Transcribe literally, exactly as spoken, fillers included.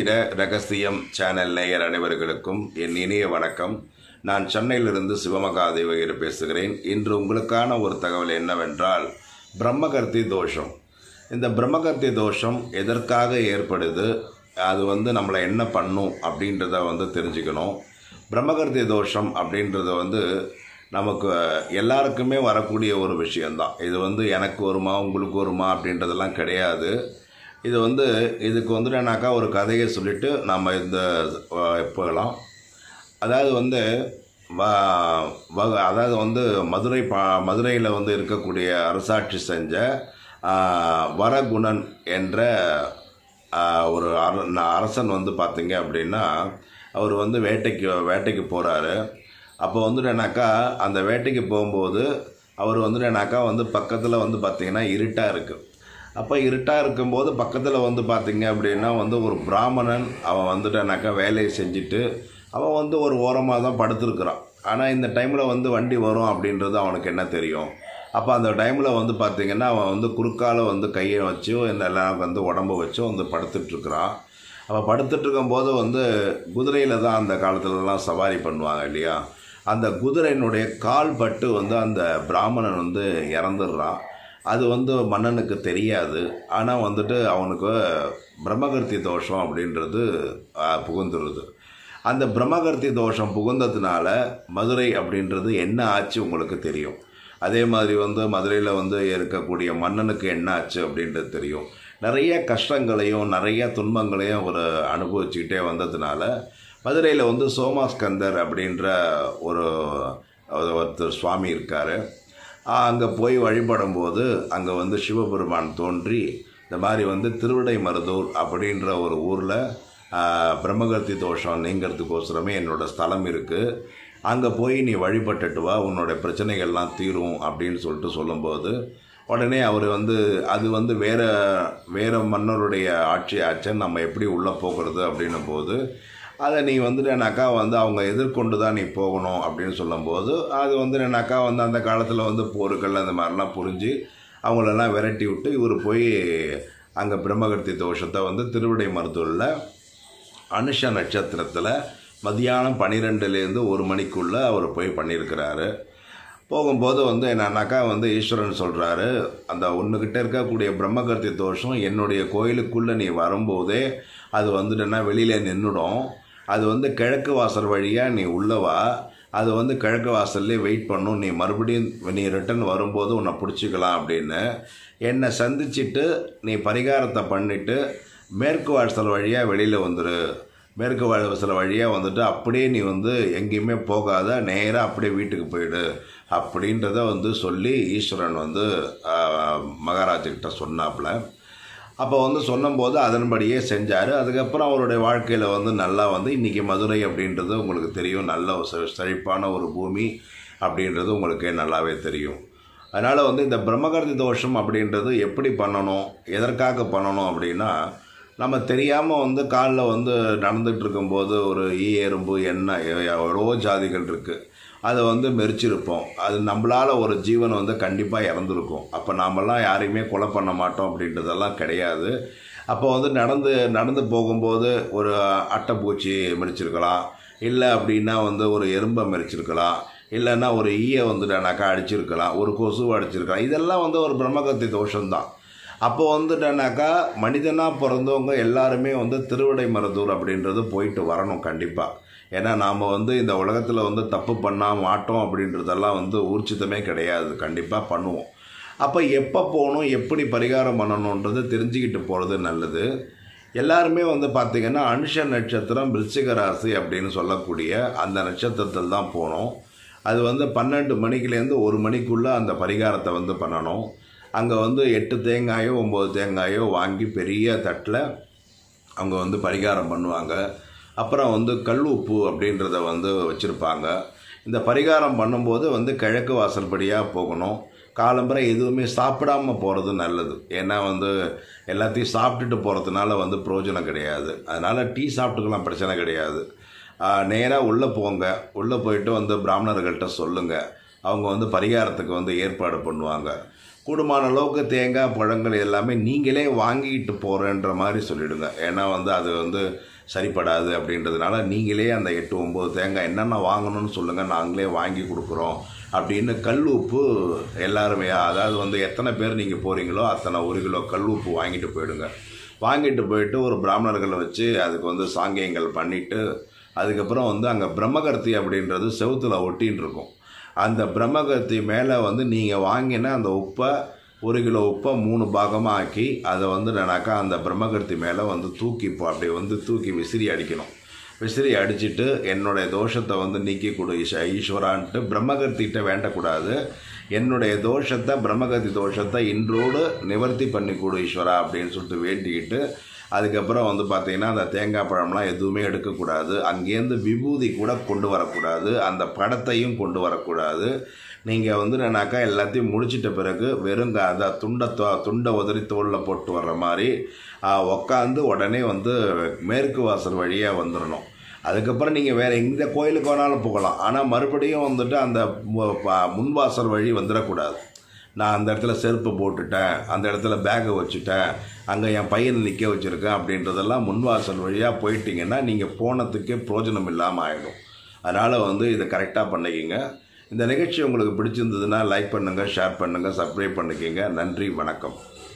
ஜோதிட ரகசியம் சேனல் நேயர் அனைவர்களுக்கும் என் இனிய வணக்கம். நான் சென்னையிலிருந்து சிவமகாதேவகிரி பேசுகிறேன். இன்று உங்களுக்கான ஒரு தகவல் என்னவென்றால், பிரம்மகர்த்தி தோஷம். இந்த பிரம்மகர்த்தி தோஷம் எதற்காக ஏற்படுது, அது வந்து நம்மளை என்ன பண்ணும் அப்படின்றத வந்து தெரிஞ்சுக்கணும். பிரம்மகர்த்தி தோஷம் அப்படின்றது வந்து நமக்கு எல்லாருக்குமே வரக்கூடிய ஒரு விஷயந்தான். இது வந்து எனக்கு வருமா உங்களுக்கு வருமா அப்படின்றதெல்லாம் கிடையாது. இது வந்து இதுக்கு வந்துட்டுனாக்கா ஒரு கதையை சொல்லிவிட்டு நம்ம இந்த போகலாம். அதாவது வந்து அதாவது வந்து மதுரை பா மதுரையில் வந்து இருக்கக்கூடிய அரசாட்சி செஞ்ச வரகுணன் என்ற ஒரு அரசன் வந்து பார்த்திங்க அப்படின்னா, அவர் வந்து வேட்டைக்கு வேட்டைக்கு போகிறாரு. அப்போ வந்துட்டுனாக்கா அந்த வேட்டைக்கு போகும்போது அவர் வந்துட்டுனாக்கா வந்து பக்கத்தில் வந்து பார்த்திங்கன்னா இருட்டாக இருக்குது. அப்போ இருட்டாக இருக்கும்போது பக்கத்தில் வந்து பார்த்திங்க அப்படின்னா வந்து ஒரு பிராமணன் அவன் வந்துட்டானாக்கா வேலையை செஞ்சுட்டு அவன் வந்து ஒரு ஓரமாக தான் படுத்துருக்குறான். ஆனால் இந்த டைமில் வந்து வண்டி வரும் அப்படின்றது அவனுக்கு என்ன தெரியும். அப்போ அந்த டைமில் வந்து பார்த்திங்கன்னா அவன் வந்து குறுக்கால வந்து கையை வச்சோ எல்லாம் வந்து உடம்பு வச்சோ வந்து படுத்துட்ருக்குறான். அப்போ படுத்துட்ருக்கும்போது வந்து குதிரையில் தான் அந்த காலத்துலலாம் சவாரி பண்ணுவாங்க இல்லையா. அந்த குதிரையினுடைய கால் பட்டு வந்து அந்த பிராமணன் வந்து இறந்துடுறான். அது வந்து மன்னனுக்கு தெரியாது. ஆனால் வந்துட்டு அவனுக்கு பிரம்மகர்த்தி தோஷம் அப்படின்றது புகுந்துருது. அந்த பிரம்மகர்த்தி தோஷம் புகுந்ததுனால மதுரை அப்படின்றது என்ன ஆச்சு உங்களுக்கு தெரியும். அதே மாதிரி வந்து மதுரையில் வந்து இருக்கக்கூடிய மன்னனுக்கு என்ன ஆச்சு அப்படின்றது தெரியும். நிறைய கஷ்டங்களையும் நிறைய துன்பங்களையும் ஒரு அனுபவிச்சுக்கிட்டே வந்ததுனால மதுரையில் வந்து சோமாஸ்கந்தர் அப்படின்ற ஒரு ஒருத்தர் சுவாமி இருக்கார். அங்கே போய் வழிபடும்போது அங்கே வந்து சிவபெருமான் தோன்றி இந்த மாதிரி வந்து திருவிடைமருதூர் அப்படின்ற ஒரு ஊரில் பிரம்மகர்த்தி தோஷம் நீங்கிறதுக்கோசரமே என்னோடய ஸ்தலம் இருக்குது, அங்கே போய் நீ வழிபட்டுட்டு வா, உன்னோட பிரச்சனைகள்லாம் தீரும் அப்படின்னு சொல்லிட்டு சொல்லும்போது உடனே அவர் வந்து அது வந்து வேறு வேறு மன்னருடைய ஆட்சி ஆச்சன், நம்ம எப்படி உள்ளே போகிறது அப்படின்னும் போது அதை நீ வந்துட்டுனாக்கா வந்து அவங்க எதிர்கொண்டு தான் நீ போகணும் அப்படின்னு சொல்லும்போது அது வந்துட்டுனாக்கா வந்து அந்த காலத்தில் வந்து போர்கள் அந்த மாதிரிலாம் புரிஞ்சு அவங்களெல்லாம் விரட்டி விட்டு இவர் போய் அங்கே பிரம்மகர்த்தி தோஷத்தை வந்து திருவிடைமருதூரில் அனுஷ நட்சத்திரத்தில் மதியானம் பன்னிரெண்டுலேருந்து ஒரு மணிக்குள்ளே அவர் போய் பண்ணியிருக்கிறாரு. போகும்போது வந்து என்னன்னாக்கா வந்து ஈஸ்வரன் சொல்கிறாரு, அந்த ஒன்றுக்கிட்ட இருக்கக்கூடிய பிரம்மகர்த்தி தோஷம் என்னுடைய கோயிலுக்குள்ளே நீ வரும்போதே அது வந்துட்டுன்னா வெளியில் நின்றுடும். அது வந்து கிழக்கு வாசல் வழியாக நீ உள்ளவா, அது வந்து கிழக்கு வாசல்லே வெயிட் பண்ணும், நீ மறுபடியும் நீ ரிட்டன் வரும்போது உன்னை பிடிச்சிக்கலாம் அப்படின்னு என்னை சந்திச்சுட்டு நீ பரிகாரத்தை பண்ணிவிட்டு மேற்கு வாசல் வழியாக வெளியில் வந்துடு. மேற்கு வாசல் வழியாக வந்துட்டு அப்படியே நீ வந்து எங்கேயுமே போகாத, நேராக அப்படியே வீட்டுக்கு போயிடு அப்படின்றத வந்து சொல்லி ஈஸ்வரன் வந்து மகாராஜ்கிட்ட சொன்னாப்புல. அப்போ வந்து சொன்னபோது அதன்படியே செஞ்சார். அதுக்கப்புறம் அவருடைய வாழ்க்கையில் வந்து நல்லா வந்து இன்றைக்கி மதுரை அப்படின்றது உங்களுக்கு தெரியும், நல்ல செழிப்பான ஒரு பூமி அப்படின்றது உங்களுக்கே நல்லாவே தெரியும். அதனால் வந்து இந்த பிரம்மகர்த்தி தோஷம் அப்படின்றது எப்படி பண்ணணும், எதற்காக பண்ணணும் அப்படின்னா, நம்ம தெரியாமல் வந்து காலில் வந்து நடந்துகிட்டு இருக்கும்போது ஒரு ஈ எறும்பு எண்ணெய் எவ்வளோ ஜாதிகள் இருக்குது, அதை வந்து மெரிச்சிருப்போம். அது நம்மளால் ஒரு ஜீவன் வந்து கண்டிப்பாக இறந்துருக்கும். அப்போ நாமெல்லாம் யாரையுமே கொலை பண்ண மாட்டோம் அப்படின்றதெல்லாம் கிடையாது. அப்போ வந்து நடந்து நடந்து போகும்போது ஒரு அட்டைப்பூச்சி மெரிச்சிருக்கலாம், இல்லை அப்படின்னா வந்து ஒரு எறும்பை மெரிச்சிருக்கலாம், இல்லைன்னா ஒரு ஈயை வந்துட்டானாக்கா அடிச்சிருக்கலாம், ஒரு கொசுவை அடிச்சிருக்கலாம். இதெல்லாம் வந்து ஒரு பிரம்மகர்த்தி தோஷம்தான். அப்போ வந்துட்டானாக்கா மனிதனாக பிறந்தவங்க எல்லாருமே வந்து திருவிடைமருதூர் அப்படின்றது போயிட்டு வரணும் கண்டிப்பாக. ஏன்னா நாம் வந்து இந்த உலகத்தில் வந்து தப்பு பண்ணால் மாட்டோம் அப்படின்றதெல்லாம் வந்து ஊர்ச்சிதமே கிடையாது, கண்டிப்பாக பண்ணுவோம். அப்போ எப்போ போகணும், எப்படி பரிகாரம் பண்ணணுன்றது தெரிஞ்சுக்கிட்டு போகிறது நல்லது. எல்லாருமே வந்து பார்த்திங்கன்னா அனுஷ நட்சத்திரம் விருச்சிக ராசி அப்படின்னு சொல்லக்கூடிய அந்த நட்சத்திரத்தில் தான் போகணும். அது வந்து பன்னெண்டு மணிக்குலேருந்து ஒரு மணிக்குள்ளே அந்த பரிகாரத்தை வந்து பண்ணணும். அங்கே வந்து எட்டு தேங்காயோ ஒம்பது தேங்காயோ வாங்கி பெரிய தட்டில் அவங்க வந்து பரிகாரம் பண்ணுவாங்க. அப்புறம் வந்து கல் உப்பு அப்படின்றத வந்து வச்சுருப்பாங்க. இந்த பரிகாரம் பண்ணும்போது வந்து கிழக்கு வாசல்படியாக போகணும். காலம்பரை எதுவுமே சாப்பிடாமல் போகிறது நல்லது. ஏன்னா வந்து எல்லாத்தையும் சாப்பிட்டுட்டு போகிறதுனால வந்து பிரயோஜனம் கிடையாது. அதனால் டீ சாப்பிட்டுக்கலாம், பிரச்சனை கிடையாது. நேராக உள்ளே போங்க. உள்ளே போயிட்டு வந்து பிராமணர்கள்ட்ட சொல்லுங்கள், அவங்க வந்து பரிகாரத்துக்கு வந்து ஏற்பாடு பண்ணுவாங்க. கூடுமான அளவுக்கு தேங்காய் பழங்கள் எல்லாமே நீங்களே வாங்கிட்டு போகிறேன்ற மாதிரி சொல்லிவிடுங்க. ஏன்னா வந்து அது வந்து சரிப்படாது அப்படின்றதுனால நீங்களே அந்த எட்டு ஒம்பது தேங்காய் என்னென்ன வாங்கணும்னு சொல்லுங்கள், நாங்களே வாங்கி கொடுக்குறோம் அப்படின்னு கல் உப்பு எல்லாருமே, அதாவது வந்து எத்தனை பேர் நீங்கள் போகிறீங்களோ அத்தனை ஒரு கிலோ கல் உப்பு வாங்கிட்டு போயிடுங்க. வாங்கிட்டு போயிட்டு ஒரு பிராமணர்களை வச்சு அதுக்கு வந்து சாங்கியங்கள் பண்ணிவிட்டு அதுக்கப்புறம் வந்து அங்கே பிரம்மகர்த்தி அப்படின்றது செவுத்தில் ஒட்டின்னு இருக்கும். அந்த பிரம்மகர்த்தி மேலே வந்து நீங்கள் வாங்கின அந்த உப்பை ஒரு கிலோ உப்பை மூணு பாகமாக ஆக்கி அதை வந்து என்னன்னாக்கா அந்த பிரம்மகர்த்தி மேலே வந்து தூக்கி இப்போ அப்படி வந்து தூக்கி விசிறி அடிக்கணும். விசிறி அடிச்சுட்டு என்னுடைய தோஷத்தை வந்து நீக்கி கொடு ஈஷ ஈஸ்வரான்ட்டு பிரம்மகர்த்திகிட்ட வேண்டக்கூடாது. என்னுடைய தோஷத்தை பிரம்மகர்த்தி தோஷத்தை இன்றோடு நிவர்த்தி பண்ணி கொடு ஈஸ்வரா அப்படின்னு சொல்லிட்டு வேண்டிக்கிட்டு அதுக்கப்புறம் வந்து பார்த்திங்கன்னா அந்த தேங்காய் பழம்லாம் எதுவுமே எடுக்கக்கூடாது. அங்கேருந்து விபூதி கூட கொண்டு வரக்கூடாது. அந்த படத்தையும் கொண்டு வரக்கூடாது. நீங்கள் வந்து என்னன்னாக்கா எல்லாத்தையும் முடிச்சிட்ட பிறகு வெறுங்க அதை துண்டை துண்டை உதறி தோளில் போட்டு வர்ற மாதிரி உக்காந்து உடனே வந்து மேற்கு வாசல் வழியாக வந்துடணும். அதுக்கப்புறம் நீங்கள் வேறு எந்த கோயிலுக்கு வேணாலும் போகலாம். ஆனால் மறுபடியும் வந்துட்டு அந்த முன்வாசல் வழி வந்துடக்கூடாது. நான் அந்த இடத்துல செருப்பு போட்டுட்டேன், அந்த இடத்துல பேக்கை வச்சுட்டேன், அங்கே என் பையனை நிற்க வச்சுருக்கேன் அப்படின்றதெல்லாம் முன்வாசல் வழியாக போயிட்டீங்கன்னா நீங்கள் போனதுக்கே பிரயோஜனம் இல்லாமல் ஆகிடும். அதனால் வந்து இதை கரெக்டாக பண்ணிக்கிங்க. இந்த நிகழ்ச்சி உங்களுக்கு பிடிச்சிருந்ததுன்னா லைக் பண்ணுங்கள், ஷேர் பண்ணுங்கள், சப்ஸ்கிரைப் பண்ணிக்கிங்க. நன்றி, வணக்கம்.